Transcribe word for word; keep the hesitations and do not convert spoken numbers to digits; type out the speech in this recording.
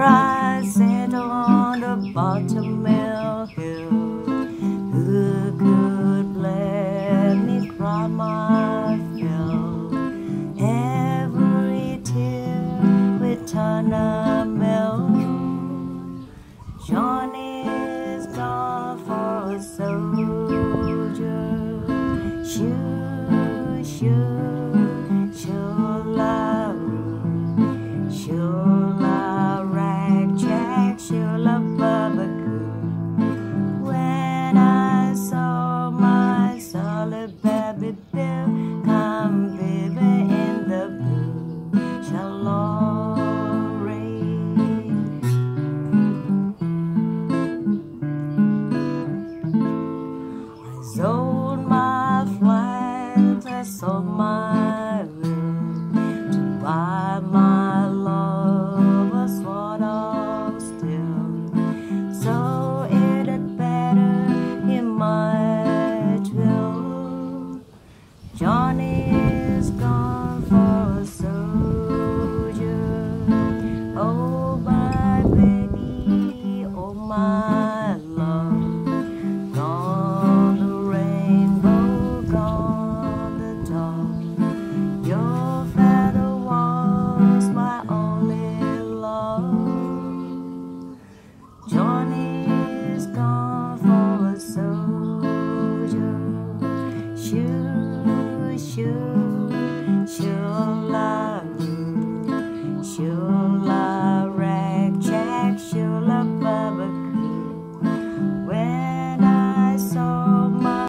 Christ sat on the bottom hill. Who could blame me? Cried my fill. Every tear with turn a mill. Johnny's gone for a soldier. Shoo, shoo, shoo-la, shoo-la, rag-jack, shoo-la, bubba-coo. When I saw my solid baby bill come baby in the blue shallow rain, I sold my flags, I sold my will to buy my love a sword of steel. So it had better he might will. Johnny is gone for a soldier. Oh my baby, oh my love, gone the rainbow, gone the dawn. Your father was my only love. Johnny is gone for a soldier. Shoo, shoo.